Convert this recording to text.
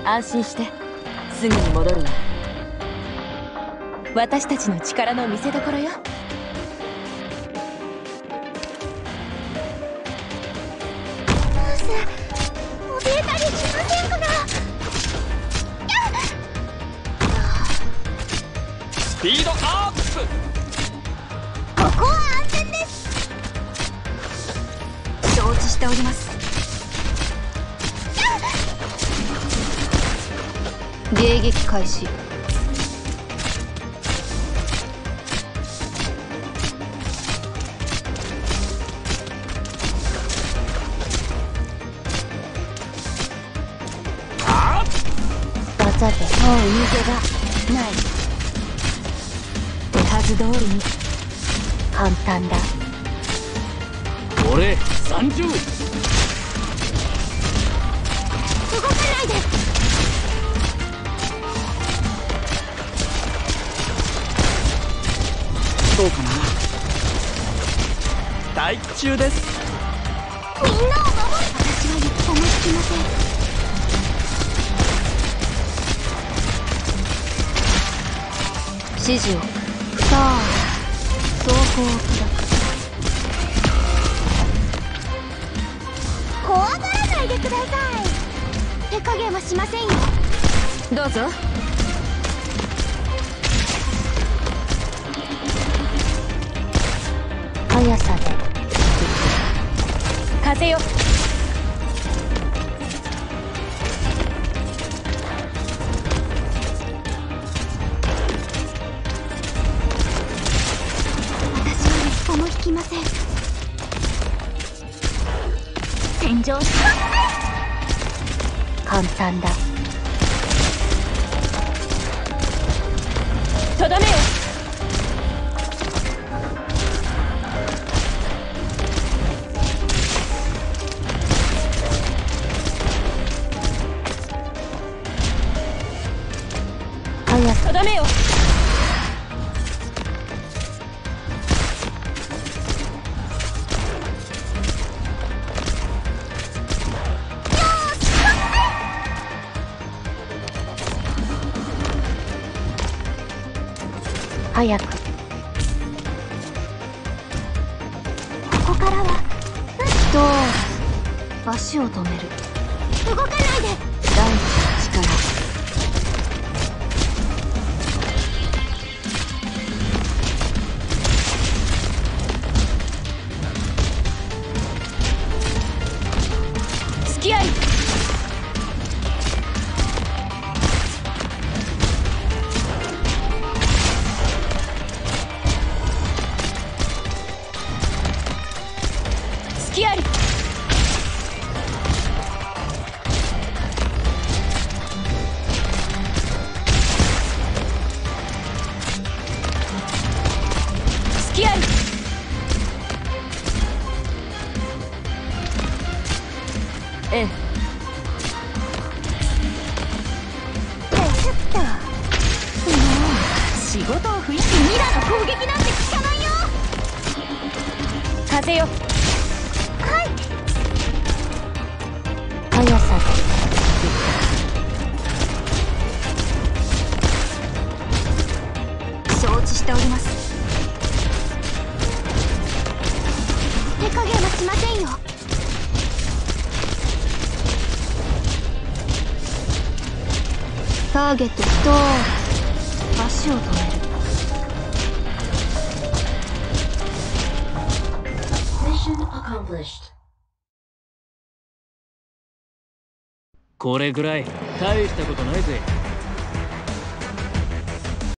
安心して、すぐに戻るわ。私たちの力の見せ所よ。 怯えたりしませんかな。 スピードアップ。 ここは安全です。 承知しております。迎撃開始。技でもう逃げがない。手はず通りに簡単だ。 俺30。 動かないで。 どうかな。待機中です。 みんなを守る。私は一歩も引きません。 指示を。さあ、走行を砕く。 怖がらないでください。手加減はしませんよ。 どうぞ。速さで風よ。 私は一歩も引きません。戦場し簡単だ。とどめよ。速さ。とどめよ。早く。 ここからは足を止める。 動かないで。 大地の力。付き合い。付き合い。付き合い。ええ。 ちょっと。 仕事を増やし、 ミラの攻撃なんて効かないよ。 風よ。 はい。 速さで承知しております。 手加減はしませんよ。 ターゲット足を止める。 これぐらい大したことないぜ。